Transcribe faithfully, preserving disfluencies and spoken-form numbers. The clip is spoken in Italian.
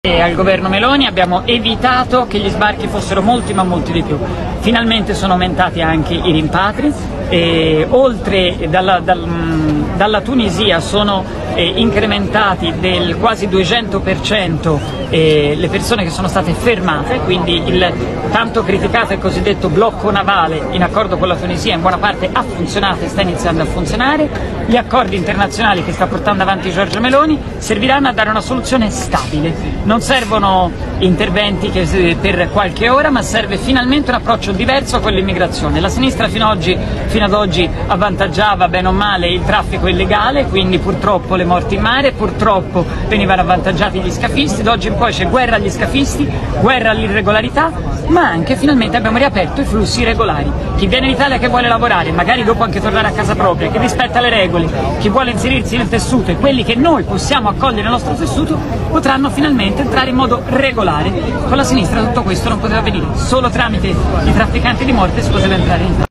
E al governo Meloni abbiamo evitato che gli sbarchi fossero molti ma molti di più. Finalmente sono aumentati anche i rimpatri, e oltre dalla, dal, dalla Tunisia sono eh, incrementati del quasi duecento per cento eh, le persone che sono state fermate, quindi il tanto criticato e cosiddetto blocco navale in accordo con la Tunisia in buona parte ha funzionato e sta iniziando a funzionare. Gli accordi internazionali che sta portando avanti Giorgia Meloni serviranno a dare una soluzione stabile. Non servono interventi che, per qualche ora, ma serve finalmente un approccio diverso con l'immigrazione. La sinistra fino ad oggi, fino ad oggi avvantaggiava bene o male il traffico illegale, quindi purtroppo le morti in mare, purtroppo venivano avvantaggiati gli scafisti, da oggi in poi c'è guerra agli scafisti, guerra all'irregolarità, ma anche finalmente abbiamo riaperto i flussi regolari. Chi viene in Italia che vuole lavorare, magari dopo anche tornare a casa propria, che rispetta le regole, chi vuole inserirsi nel tessuto e quelli che noi possiamo accogliere nel nostro tessuto potranno finalmente entrare in modo regolare. Con la sinistra tutto questo non poteva avvenire, solo tramite i trafficanti di morte si poteva entrare in Italia.